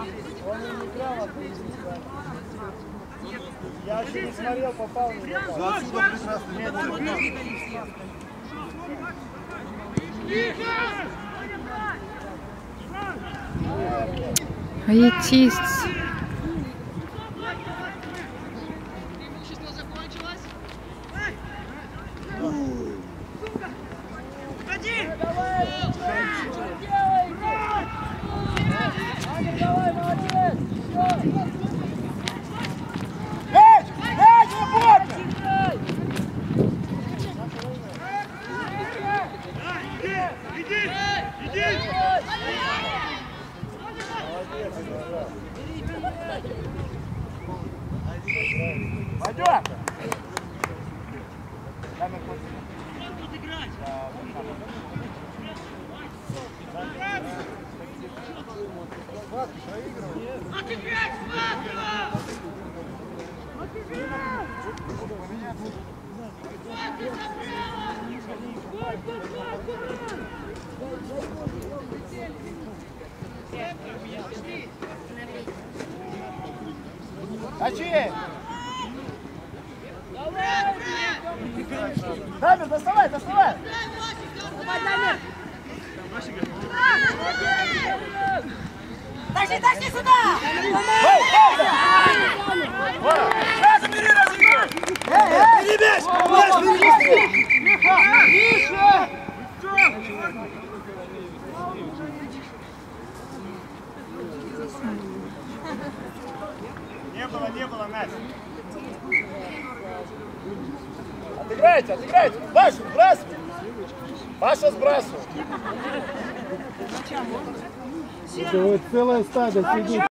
Он не прямо отпустил. Я еще не смотрел, попал. За отсюда прекрасно Аетист. Пойдем! Тащи! Дамир, доставай, доставай! Давай, Дамир! Тащи сюда! Сразу бери, разыграй! Бери мяч! Не было, Настя. Отыграйте! Паша, сбрасывай! Паша, сбрасывай! Это вот целое стадо сидит.